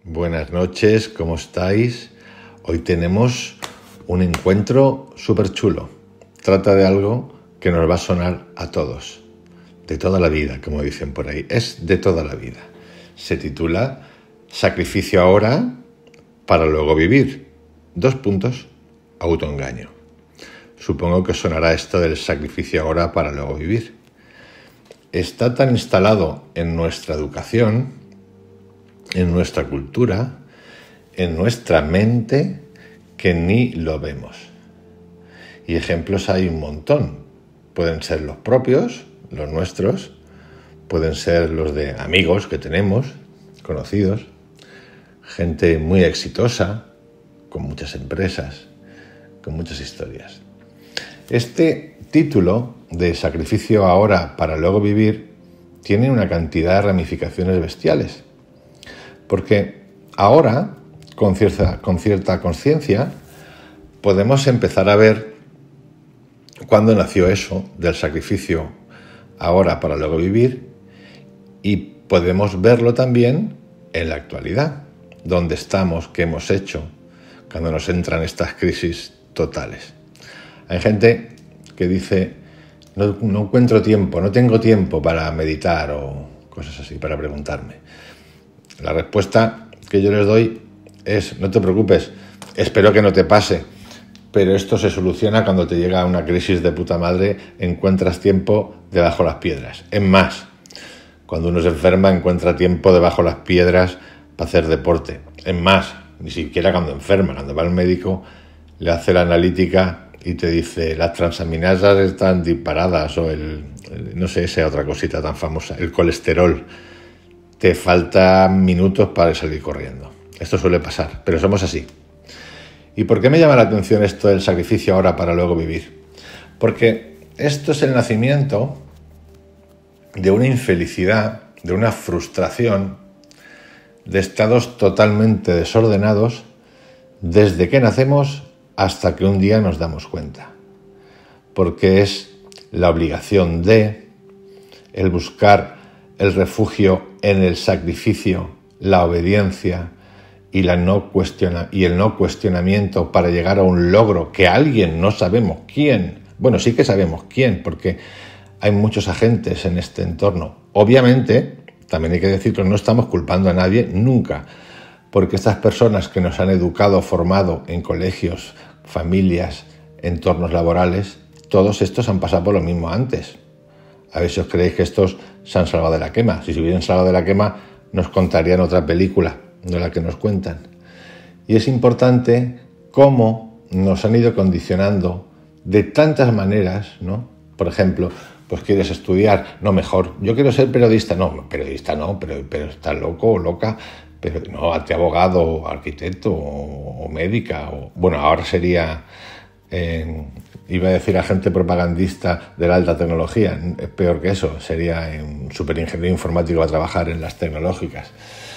Buenas noches, ¿cómo estáis? Hoy tenemos un encuentro súper chulo. Trata de algo que nos va a sonar a todos, de toda la vida, como dicen por ahí. Es de toda la vida. Se titula Sacrificio ahora para luego vivir. Autoengaño. Supongo que sonará esto del sacrificio ahora para luego vivir. Está tan instalado en nuestra educación, en nuestra cultura, en nuestra mente, que ni lo vemos. Y ejemplos hay un montón. Pueden ser los propios, los nuestros, pueden ser los de amigos que tenemos, conocidos, gente muy exitosa, con muchas empresas, con muchas historias. Este título de Sacrificio ahora para luego vivir tiene una cantidad de ramificaciones bestiales. Porque ahora, con cierta conciencia, podemos empezar a ver cuándo nació eso del sacrificio ahora para luego vivir, y podemos verlo también en la actualidad, dónde estamos, qué hemos hecho, cuando nos entran estas crisis totales. Hay gente que dice, no encuentro tiempo, no tengo tiempo para meditar o cosas así, para preguntarme. La respuesta que yo les doy es, no te preocupes, espero que no te pase, pero esto se soluciona cuando te llega una crisis de puta madre, encuentras tiempo debajo de las piedras. Es más, cuando uno se enferma encuentra tiempo debajo de las piedras para hacer deporte. Es más, ni siquiera cuando enferma, cuando va al médico, le hace la analítica y te dice, las transaminasas están disparadas, o no sé, esa otra cosita tan famosa, el colesterol. Te faltan minutos para salir corriendo. Esto suele pasar, pero somos así. ¿Y por qué me llama la atención esto del sacrificio ahora para luego vivir? Porque esto es el nacimiento de una infelicidad, de una frustración, de estados totalmente desordenados desde que nacemos hasta que un día nos damos cuenta. Porque es la obligación de, el buscar el refugio en el sacrificio, la obediencia y el no cuestionamiento para llegar a un logro que alguien, no sabemos quién, bueno, sí que sabemos quién, porque hay muchos agentes en este entorno. Obviamente, también hay que decir que no estamos culpando a nadie nunca, porque estas personas que nos han educado, formado en colegios, familias, entornos laborales, todos estos han pasado por lo mismo antes. A ver si os creéis que estos se han salvado de la quema. Si se hubieran salvado de la quema, nos contarían otra película, no la que nos cuentan. Y es importante cómo nos han ido condicionando de tantas maneras, ¿no? Por ejemplo, pues quieres estudiar, no, mejor, yo quiero ser periodista, no, periodista no, pero estás loco o loca, pero no, hazte abogado, o arquitecto o médica, o bueno, ahora sería... iba a decir agente propagandista de la alta tecnología, es peor que eso, sería un superingeniero informático a trabajar en las tecnológicas.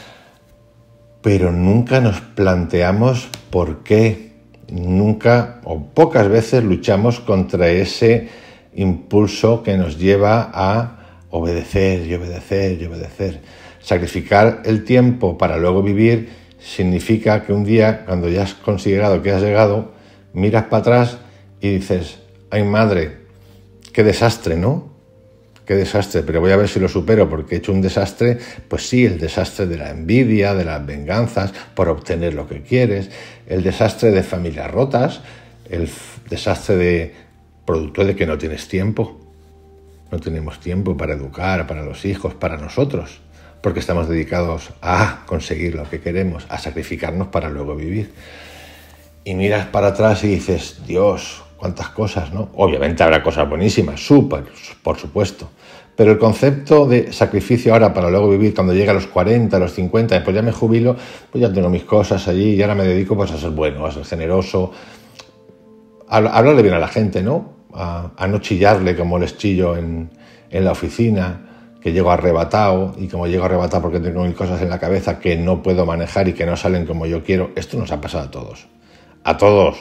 Pero nunca nos planteamos por qué, nunca o pocas veces luchamos contra ese impulso que nos lleva a obedecer y obedecer y obedecer. Sacrificar el tiempo para luego vivir significa que un día, cuando ya has considerado que has llegado, miras para atrás y dices, ay madre, qué desastre, ¿no? Qué desastre, pero voy a ver si lo supero porque he hecho un desastre. Pues sí, el desastre de la envidia, de las venganzas por obtener lo que quieres, el desastre de familias rotas, el desastre de producto de que no tienes tiempo. No tenemos tiempo para educar, para los hijos, para nosotros, porque estamos dedicados a conseguir lo que queremos, a sacrificarnos para luego vivir. Y miras para atrás y dices, Dios, cuántas cosas, ¿no? Obviamente habrá cosas buenísimas, súper, por supuesto. Pero el concepto de sacrificio ahora para luego vivir, cuando llega a los 40, a los 50, pues ya me jubilo, pues ya tengo mis cosas allí y ahora me dedico pues a ser bueno, a ser generoso, a hablarle bien a la gente, ¿no? A no chillarle como les chillo en la oficina, que llego arrebatado, y como llego arrebatado porque tengo mil cosas en la cabeza que no puedo manejar y que no salen como yo quiero. Esto nos ha pasado a todos. A todos.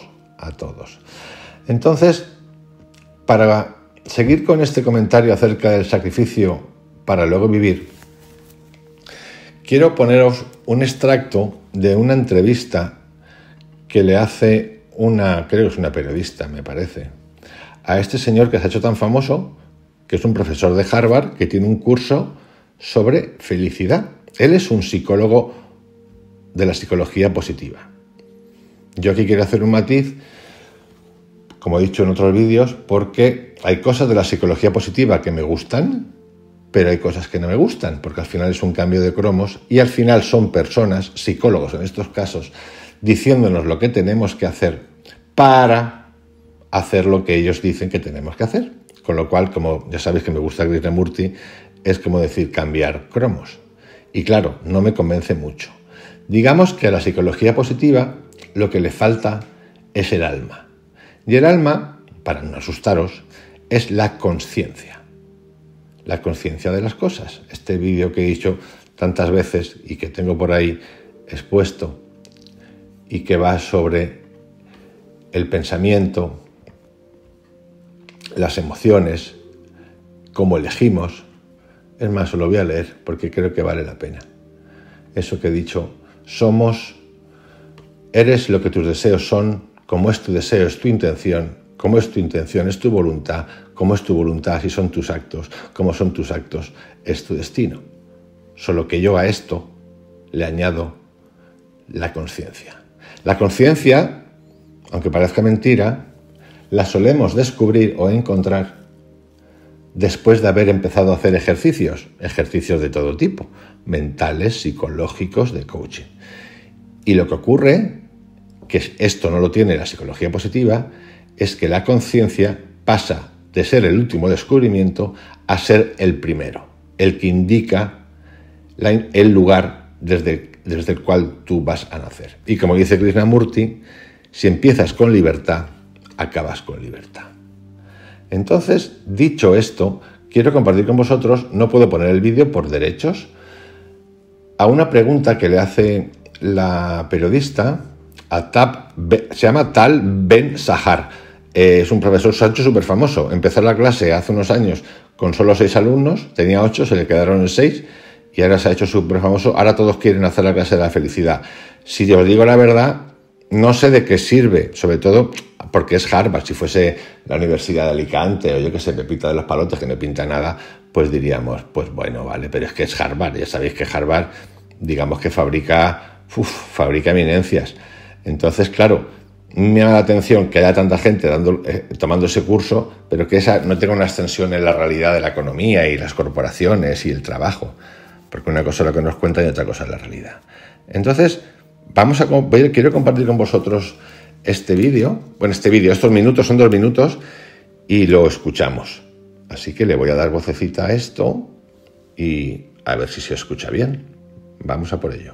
Entonces, para seguir con este comentario acerca del sacrificio para luego vivir, quiero poneros un extracto de una entrevista que le hace creo que es una periodista, me parece, a este señor que se ha hecho tan famoso, que es un profesor de Harvard, que tiene un curso sobre felicidad. Él es un psicólogo de la psicología positiva. Yo aquí quiero hacer un matiz, como he dicho en otros vídeos, porque hay cosas de la psicología positiva que me gustan, pero hay cosas que no me gustan, porque al final es un cambio de cromos y al final son personas, psicólogos en estos casos, diciéndonos lo que tenemos que hacer para hacer lo que ellos dicen que tenemos que hacer. Con lo cual, como ya sabéis que me gusta Krishnamurti, es como decir cambiar cromos. Y claro, no me convence mucho. Digamos que a la psicología positiva lo que le falta es el alma. Y el alma, para no asustaros, es la conciencia. La conciencia de las cosas. Este vídeo que he dicho tantas veces y que tengo por ahí expuesto y que va sobre el pensamiento, las emociones, cómo elegimos. Es más, os lo voy a leer porque creo que vale la pena. Eso que he dicho, eres lo que tus deseos son, como es tu deseo, es tu intención, como es tu intención, es tu voluntad, como es tu voluntad, si son tus actos, como son tus actos, es tu destino. Solo que yo a esto le añado la conciencia. La conciencia, aunque parezca mentira, la solemos descubrir o encontrar después de haber empezado a hacer ejercicios de todo tipo, mentales, psicológicos, de coaching. Y lo que ocurre, que esto no lo tiene la psicología positiva, es que la conciencia pasa de ser el último descubrimiento a ser el primero, el que indica el lugar desde el cual tú vas a nacer. Y como dice Krishnamurti, si empiezas con libertad, acabas con libertad. Entonces, dicho esto, quiero compartir con vosotros, no puedo poner el vídeo por derechos, a una pregunta que le hace la periodista se llama Tal Ben Sahar. Es un profesor Sancho súper famoso. Empezó la clase hace unos años con solo 6 alumnos, tenía 8, se le quedaron en 6 y ahora se ha hecho súper famoso. Ahora todos quieren hacer la clase de la felicidad. Si os digo la verdad, no sé de qué sirve, sobre todo porque es Harvard. Si fuese la Universidad de Alicante o yo que sé, Pepita de los Palotes, que no pinta nada, pues diríamos, pues bueno, vale, pero es que es Harvard. Ya sabéis que Harvard, digamos que fabrica eminencias. Entonces, claro, me llama la atención que haya tanta gente tomando ese curso, pero que esa no tenga una extensión en la realidad de la economía y las corporaciones y el trabajo, porque una cosa es lo que nos cuentan y otra cosa es la realidad. Entonces, quiero compartir con vosotros este vídeo. Bueno, estos minutos son 2 minutos y lo escuchamos. Así que le voy a dar vocecita a esto y a ver si se escucha bien. Vamos a por ello.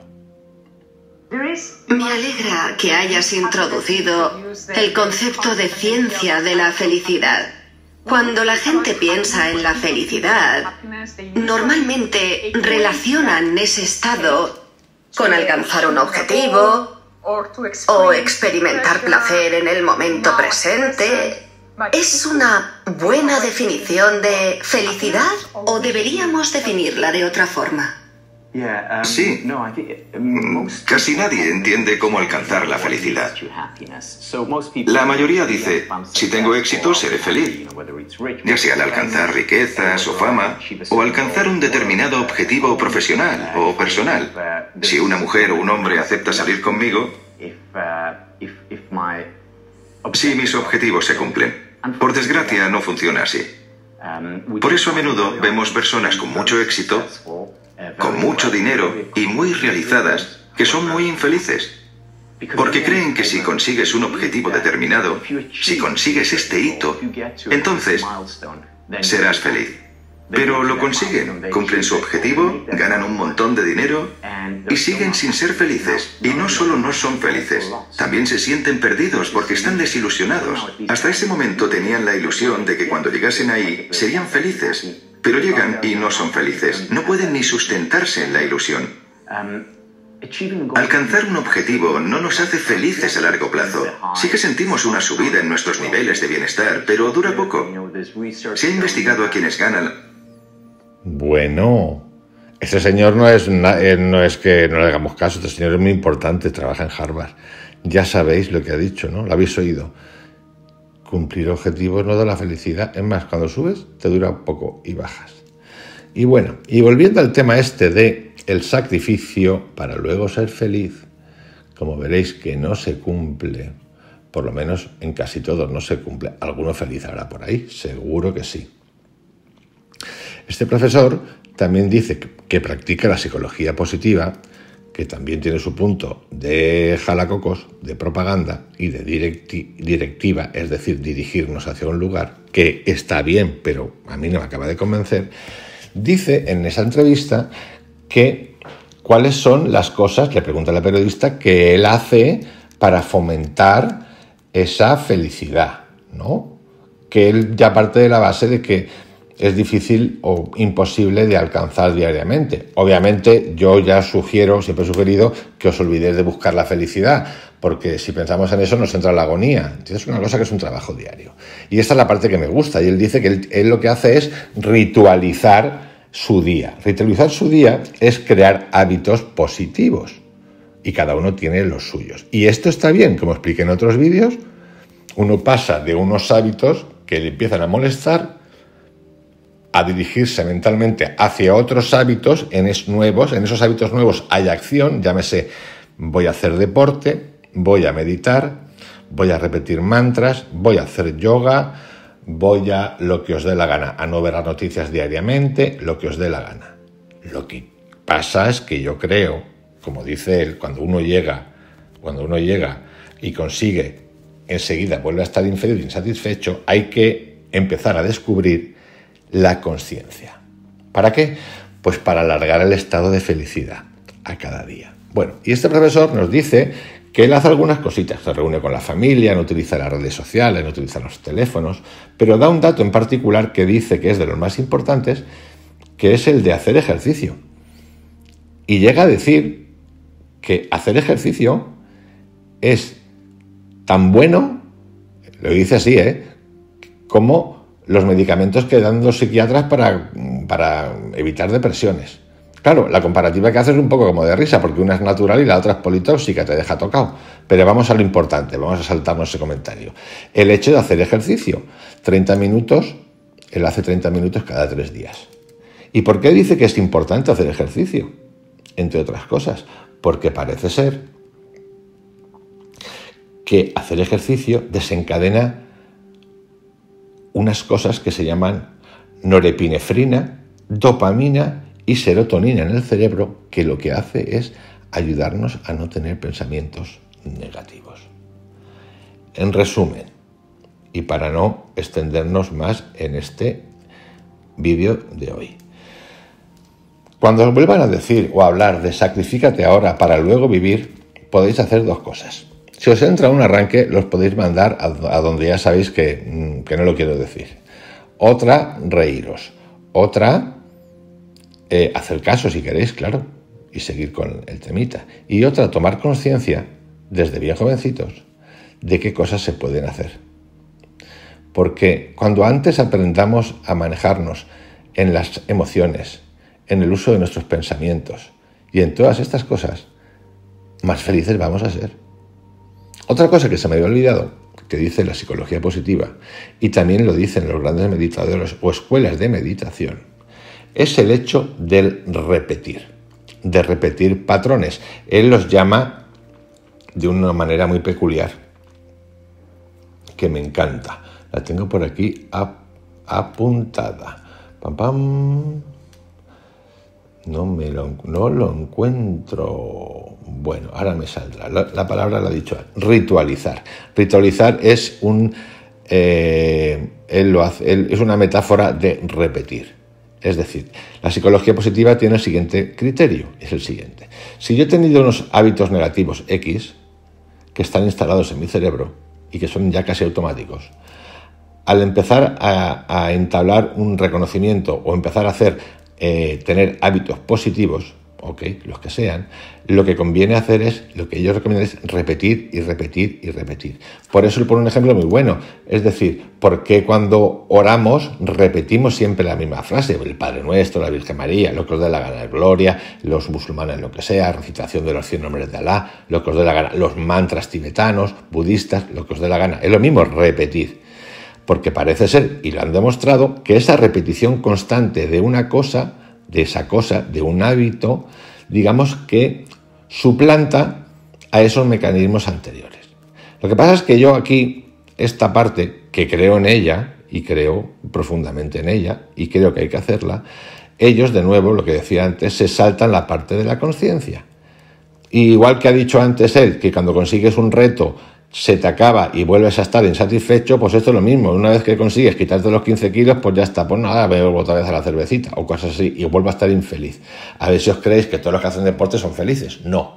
Me alegra que hayas introducido el concepto de ciencia de la felicidad. Cuando la gente piensa en la felicidad, normalmente relacionan ese estado con alcanzar un objetivo o experimentar placer en el momento presente. ¿Es una buena definición de felicidad o deberíamos definirla de otra forma? Sí, casi nadie entiende cómo alcanzar la felicidad. La mayoría dice, si tengo éxito seré feliz, ya sea al alcanzar riquezas o fama, o alcanzar un determinado objetivo profesional o personal. Si una mujer o un hombre acepta salir conmigo, si mis objetivos se cumplen. Por desgracia no funciona así. Por eso a menudo vemos personas con mucho éxito, con mucho dinero y muy realizadas, que son muy infelices, porque creen que si consigues un objetivo determinado, si consigues este hito, entonces serás feliz. Pero lo consiguen, cumplen su objetivo, ganan un montón de dinero y siguen sin ser felices. Y no solo no son felices, también se sienten perdidos porque están desilusionados. Hasta ese momento tenían la ilusión de que cuando llegasen ahí serían felices. Pero llegan y no son felices, no pueden ni sustentarse en la ilusión. Alcanzar un objetivo no nos hace felices a largo plazo. Sí que sentimos una subida en nuestros niveles de bienestar, pero dura poco. Se ha investigado a quienes ganan. Bueno, Ese señor no es que no le hagamos caso, este señor es muy importante, trabaja en Harvard. Ya sabéis lo que ha dicho, ¿no? Lo habéis oído. Cumplir objetivos no da la felicidad. Es más, cuando subes te dura poco y bajas. Y bueno, y volviendo al tema este de el sacrificio para luego ser feliz, como veréis que no se cumple, por lo menos en casi todos no se cumple. Alguno feliz habrá por ahí, seguro que sí. Este profesor también dice que practica la psicología positiva, que también tiene su punto de jalacocos, de propaganda y de directiva, es decir, dirigirnos hacia un lugar, que está bien, pero a mí no me acaba de convencer. Dice en esa entrevista que cuáles son las cosas, le pregunta a la periodista, que él hace para fomentar esa felicidad, ¿no? Que él ya parte de la base de que es difícil o imposible de alcanzar diariamente. Obviamente yo ya siempre he sugerido que os olvidéis de buscar la felicidad, porque si pensamos en eso nos entra la agonía. Es una cosa que es un trabajo diario. Y esta es la parte que me gusta, y él dice que él lo que hace es ritualizar su día. Ritualizar su día es crear hábitos positivos, y cada uno tiene los suyos. Y esto está bien, como expliqué en otros vídeos, uno pasa de unos hábitos que le empiezan a molestar a dirigirse mentalmente hacia otros hábitos nuevos. En esos hábitos nuevos hay acción, llámese voy a hacer deporte, voy a meditar, voy a repetir mantras, voy a hacer yoga, voy a lo que os dé la gana, a no ver las noticias diariamente, lo que os dé la gana. Lo que pasa es que yo creo, como dice él, cuando uno llega y consigue, enseguida vuelve a estar infeliz e insatisfecho, hay que empezar a descubrir la consciencia. ¿Para qué? Pues para alargar el estado de felicidad a cada día. Bueno, y este profesor nos dice que él hace algunas cositas, se reúne con la familia, no utiliza las redes sociales, no utiliza los teléfonos, pero da un dato en particular que dice que es de los más importantes, que es el de hacer ejercicio. Y llega a decir que hacer ejercicio es tan bueno, lo dice así, como los medicamentos que dan los psiquiatras para evitar depresiones. Claro, la comparativa que hace es un poco como de risa, porque una es natural y la otra es politóxica, te deja tocado. Pero vamos a lo importante, vamos a saltarnos ese comentario. El hecho de hacer ejercicio, 30 minutos, él hace 30 minutos cada 3 días. ¿Y por qué dice que es importante hacer ejercicio? Entre otras cosas, porque parece ser que hacer ejercicio desencadena unas cosas que se llaman norepinefrina, dopamina y serotonina en el cerebro, que lo que hace es ayudarnos a no tener pensamientos negativos. En resumen, y para no extendernos más en este vídeo de hoy, cuando os vuelvan a decir o a hablar de sacrifícate ahora para luego vivir, podéis hacer 2 cosas. Si os entra un arranque, los podéis mandar a donde ya sabéis que no lo quiero decir. Otra, reíros. Otra, hacer caso si queréis, claro, y seguir con el temita. Y otra, tomar conciencia, desde bien jovencitos, de qué cosas se pueden hacer. Porque cuando antes aprendamos a manejarnos en las emociones, en el uso de nuestros pensamientos y en todas estas cosas, más felices vamos a ser. Otra cosa que se me había olvidado, que dice la psicología positiva, y también lo dicen los grandes meditadores o escuelas de meditación, es el hecho del repetir, de repetir patrones. Él los llama de una manera muy peculiar, que me encanta. La tengo por aquí apuntada. Pam, pam. No lo encuentro. Bueno, ahora me saldrá. La palabra la ha dicho. Ritualizar. Ritualizar es es una metáfora de repetir. Es decir, la psicología positiva tiene el siguiente criterio. Es el siguiente. Si yo he tenido unos hábitos negativos X que están instalados en mi cerebro y que son ya casi automáticos, al empezar a entablar un reconocimiento o empezar a tener hábitos positivos ok, los que sean, lo que conviene hacer es, lo que ellos recomiendan es repetir y repetir y repetir. Por eso le pongo un ejemplo muy bueno, es decir, ¿por qué cuando oramos repetimos siempre la misma frase? El Padre Nuestro, la Virgen María, lo que os dé la gana de gloria, los musulmanes lo que sea, recitación de los 100 nombres de Alá, lo que os dé la gana, los mantras tibetanos, budistas, lo que os dé la gana. Es lo mismo repetir, porque parece ser, y lo han demostrado, que esa repetición constante de una cosa, de esa cosa, de un hábito, digamos que suplanta a esos mecanismos anteriores. Lo que pasa es que yo aquí, esta parte, que creo en ella, y creo profundamente en ella, y creo que hay que hacerla, ellos, de nuevo, lo que decía antes, se saltan la parte de la conciencia. Igual que ha dicho antes él, que cuando consigues un reto se te acaba y vuelves a estar insatisfecho, pues esto es lo mismo. Una vez que consigues quitarte los 15 kilos, pues ya está, pues nada, me vuelvo otra vez a la cervecita o cosas así y vuelvo a estar infeliz. A ver si os creéis que todos los que hacen deporte son felices. No.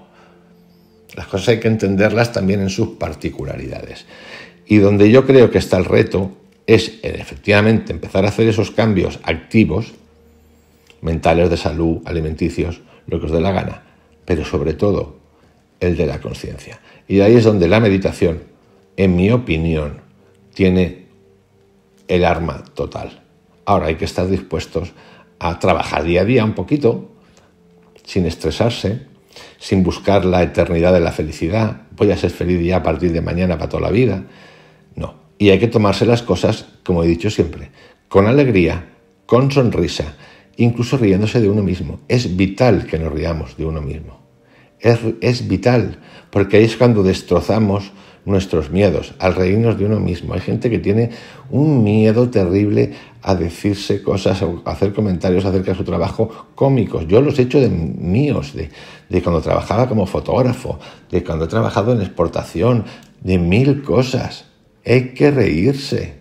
Las cosas hay que entenderlas también en sus particularidades. Y donde yo creo que está el reto es, efectivamente, empezar a hacer esos cambios activos, mentales, de salud, alimenticios, lo que os dé la gana, pero sobre todo el de la conciencia. Y ahí es donde la meditación, en mi opinión, tiene el arma total. Ahora hay que estar dispuestos a trabajar día a día un poquito, sin estresarse, sin buscar la eternidad de la felicidad. Voy a ser feliz ya a partir de mañana para toda la vida. No. Y hay que tomarse las cosas, como he dicho siempre, con alegría, con sonrisa, incluso riéndose de uno mismo. Es vital que nos riamos de uno mismo. Es vital, porque ahí es cuando destrozamos nuestros miedos, al reírnos de uno mismo. Hay gente que tiene un miedo terrible a decirse cosas, a hacer comentarios acerca de su trabajo cómicos. Yo los he hecho de míos, de cuando trabajaba como fotógrafo, de cuando he trabajado en exportación, de 1000 cosas. Hay que reírse,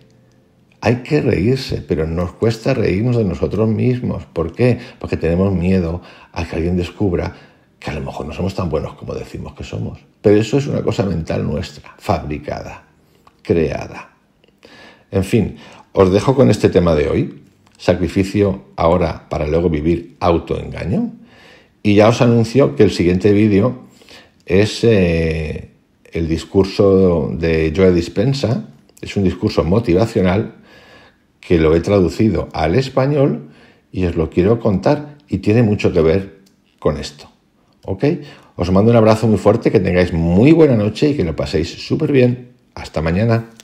pero nos cuesta reírnos de nosotros mismos. ¿Por qué? Porque tenemos miedo a que alguien descubra que a lo mejor no somos tan buenos como decimos que somos. Pero eso es una cosa mental nuestra, fabricada, creada. En fin, os dejo con este tema de hoy, sacrificio ahora para luego vivir autoengaño, y ya os anuncio que el siguiente vídeo es el discurso de Joe Dispenza. Es un discurso motivacional que lo he traducido al español y os lo quiero contar y tiene mucho que ver con esto. ¿Ok? Os mando un abrazo muy fuerte, que tengáis muy buena noche y que lo paséis súper bien. Hasta mañana.